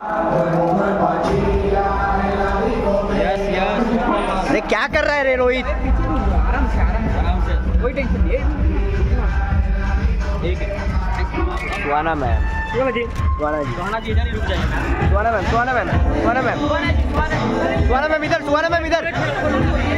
अरे क्या कर रहा है रे रोहित? आराम से कोई टेंशन नहीं है। सुहाना मैम, सुहाना जी, सुहाना जी इधर ही रुक जाइए। Suhana ma'am, Suhana ma'am, Suhana ma'am, Suhana ma'am इधर, सुहाना मैम इधर।